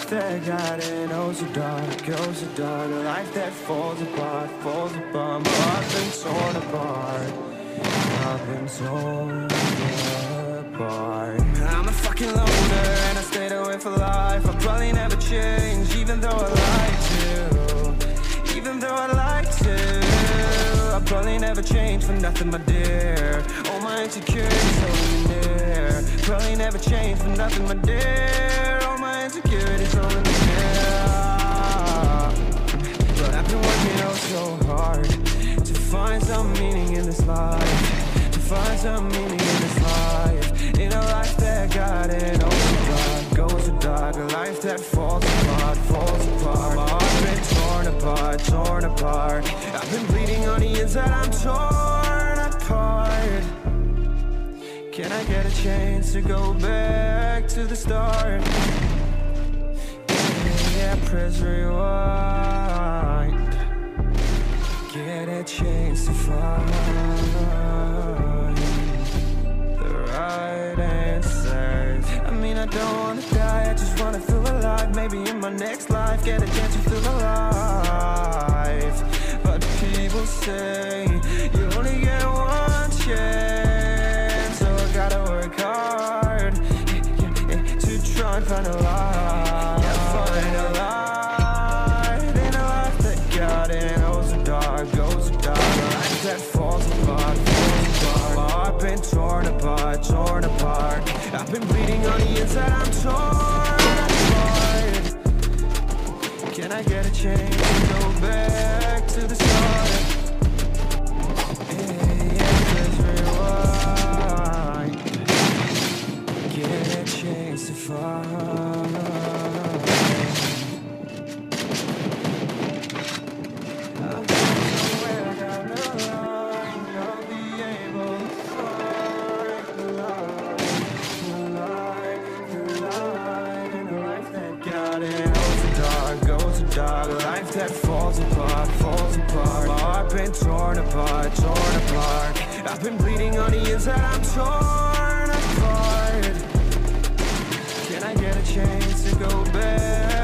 that got it, oh so dark, oh so dark. A life that falls apart, falls apart. My heart's been torn apart, I've been torn apart. I'm a fucking loner and I stayed away for life. I'll probably never change, even though I'd like to. Even though I'd like to, I'll probably never change for nothing, my dear. All my insecurities holding me near. Probably never change for nothing, my dear. All my insecurities holding me near. But I've been working oh so hard to find some meaning in this life. To find some meaning in this life. In a life that got it oh so dark, goes so dark. A life that falls apart, falls apart. My heart's been torn apart, torn apart. I've been bleeding on the inside, I'm torn apart. Can I get a chance to go back to the start? Yeah, press rewind. Get a chance to find the right answers. I mean, I don't wanna die, I just wanna feel alive. Maybe in my next life, get a chance to feel alive. But people say you only get one chance, so I gotta work hard to try and find a light. Yeah, find a light in a life that got it oh so dark, goes so dark. A life that falls apart, falls apart. My heart been torn apart, torn apart. I've been bleeding on the inside, I'm torn apart. Can I get a chance to go back to the start? Yeah, let's rewind. Get a chance to find. I'll go somewhere down the line. I'll be able to find the light in a life that got it oh so dark, goes so dark. A life that falls apart, falls apart. My heart been torn apart, torn apart. I've been bleeding on the inside, I'm torn apart. Can I get a chance to go back?